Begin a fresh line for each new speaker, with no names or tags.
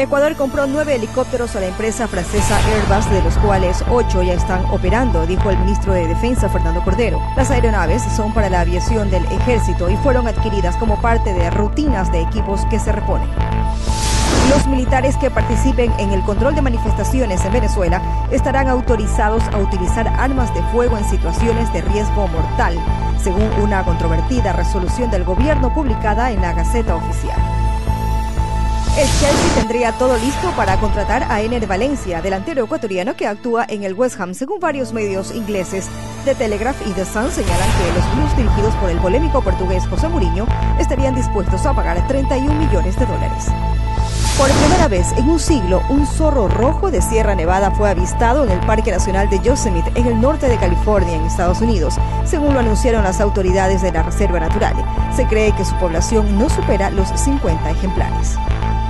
Ecuador compró 9 helicópteros a la empresa francesa Airbus, de los cuales 8 ya están operando, dijo el ministro de Defensa, Fernando Cordero. Las aeronaves son para la aviación del ejército y fueron adquiridas como parte de rutinas de equipos que se reponen. Los militares que participen en el control de manifestaciones en Venezuela estarán autorizados a utilizar armas de fuego en situaciones de riesgo mortal, según una controvertida resolución del gobierno publicada en la Gaceta Oficial. El Chelsea tendría todo listo para contratar a Ener Valencia, delantero ecuatoriano que actúa en el West Ham, según varios medios ingleses. The Telegraph y The Sun señalan que los Blues, dirigidos por el polémico portugués José Mourinho, estarían dispuestos a pagar $31 millones. Por primera vez en un siglo, un zorro rojo de Sierra Nevada fue avistado en el Parque Nacional de Yosemite, en el norte de California, en Estados Unidos, según lo anunciaron las autoridades de la Reserva Natural. Se cree que su población no supera los 50 ejemplares.